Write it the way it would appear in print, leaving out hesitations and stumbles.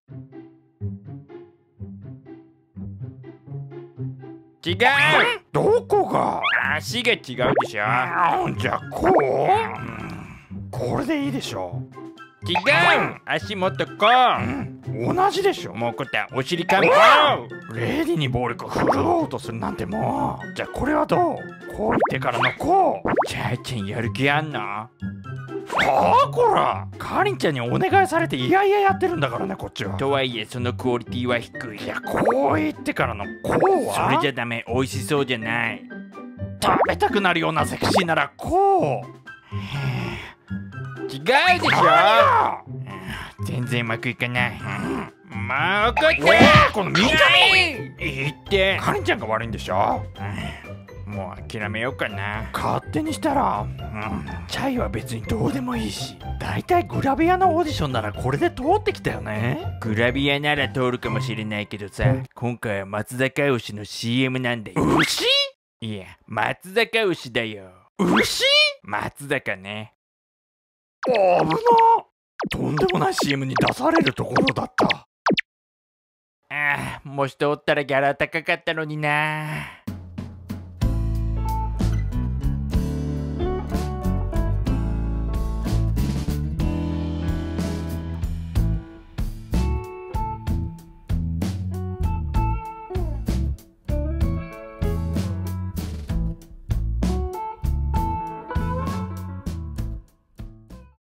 違う。 どこが？ 足が違うでしょ。 じゃあこう、これでいいでしょ。 違う。足もっとこう。 同じでしょ。 もうこったお尻かんこレディに暴力を振るおうとするなんてもう。じゃあこれはどう？こう言ってからのこう。 ちゃーちゃんやる気あんの？ はあこら、かりんちゃんにお願いされていやいややってるんだからね、こっちは。 とはいえそのクオリティは低い。 いや、こう言ってからのこうは。 それじゃダメ。美味しそうじゃない。 食べたくなるようなセクシーならこう。 違うでしょ。全然うまくいかない。まあ怒ってこの見た目言ってかりんちゃんが悪いんでしょ。 もう諦めようかな。 勝手にしたら、チャイは別にどうでもいいし、だいたいグラビアのオーディションならこれで通ってきたよね。 グラビアなら通るかもしれないけどさ、今回は松坂牛の CM なんだよ。 牛？ いや、松坂牛だよ。 牛？ 松坂ね。 危な。とんでもない CM に出されるところだった。 もし通ったらギャラ高かったのにな。